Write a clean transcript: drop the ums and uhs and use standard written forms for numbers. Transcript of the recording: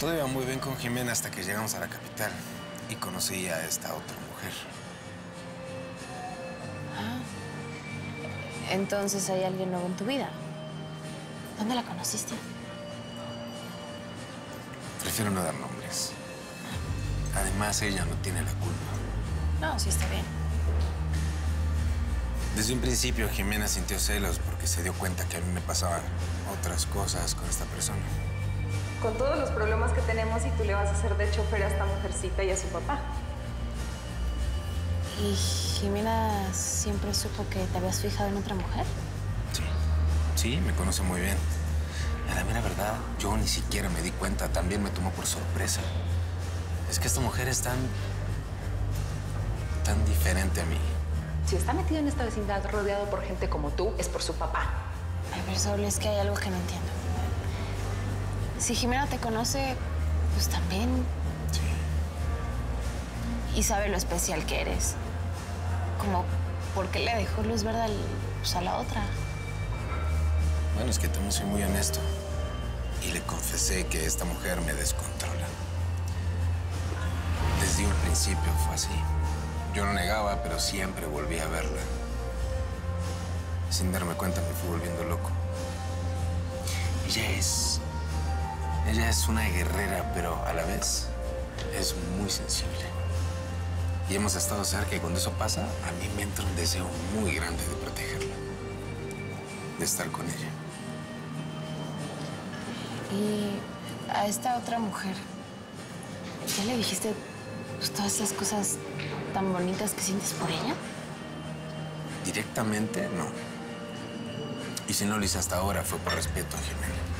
Todo iba muy bien con Jimena hasta que llegamos a la capital y conocí a esta otra mujer. Ah, entonces hay alguien nuevo en tu vida. ¿Dónde la conociste? Prefiero no dar nombres. Además, ella no tiene la culpa. No, sí está bien. Desde un principio, Jimena sintió celos porque se dio cuenta que a mí me pasaban otras cosas con esta persona. Con todos los problemas que tenemos, y tú le vas a hacer de chofer a esta mujercita y a su papá. ¿Y Jimena siempre supo que te habías fijado en otra mujer? Sí, me conoce muy bien. A la mera verdad, yo ni siquiera me di cuenta. También me tomó por sorpresa. Es que esta mujer es tan diferente a mí. Si está metido en esta vecindad rodeado por gente como tú, es por su papá. Ay, pero Sol, es que hay algo que no entiendo. Si Jimena te conoce, pues también... Sí. Y sabe lo especial que eres. Como, ¿por qué le dejó luz verde a la otra? Bueno, es que también soy muy honesto. Y le confesé que esta mujer me descontrola. Desde un principio fue así. Yo no negaba, pero siempre volví a verla. Sin darme cuenta me fui volviendo loco. Ella es una guerrera, pero a la vez es muy sensible. Y hemos estado cerca y cuando eso pasa, a mí me entra un deseo muy grande de protegerla. De estar con ella. Y a esta otra mujer, ¿ya le dijiste pues, todas esas cosas tan bonitas que sientes por ella? Directamente, no. Y si no lo hice hasta ahora, fue por respeto a Jimena.